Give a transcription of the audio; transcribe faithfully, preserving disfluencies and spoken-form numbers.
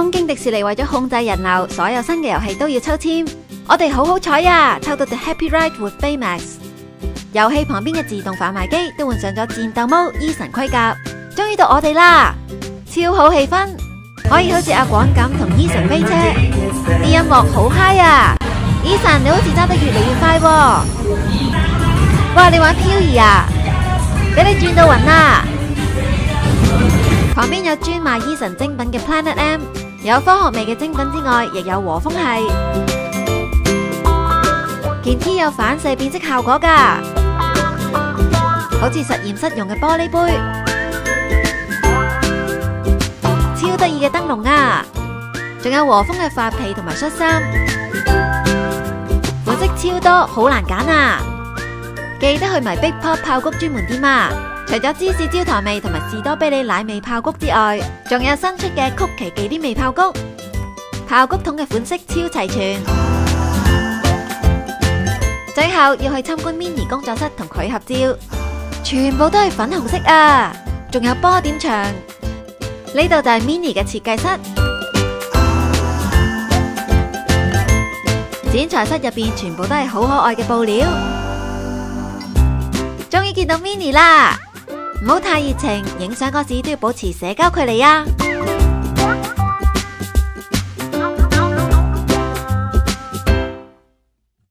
東京迪士尼為咗控制人流，所有新嘅遊戲都要抽籤。我哋好好彩啊，抽到 The Happy Ride with Baymax。遊戲旁邊嘅自動販賣機都換上咗戰鬥模 Eason 盔甲，終於到我哋啦！超好氣氛，可以好似阿廣咁同 Eason 飛車，啲音樂好嗨啊 ！Eason 你好似揸得越嚟越快喎！哇，你玩漂移啊？俾你轉到暈啦！旁邊有專賣 Eason 精品嘅 Planet M， 有科學味嘅精品之外，亦有和風系。件 T 有反射變色效果噶，好似實驗室用嘅玻璃杯，超得意嘅燈籠啊！仲有和風嘅髮皮同埋恤衫，款式超多，好難揀啊！記得去埋 Big Pop 爆谷專門店啊！除咗芝士焦糖味同埋士多啤梨奶味爆谷之外，仲有新出嘅曲奇忌廉味爆谷。爆谷桶嘅款式超齊全。最後要去參觀 Minnie 工作室同佢合照，全部都係粉紅色啊！仲有波點牆，呢度就係 Minnie 嘅設計室。剪裁室入邊全部都係好可愛嘅布料。終於見到 Minnie 啦！唔好太熱情，影相嗰時都要保持社交距離啊！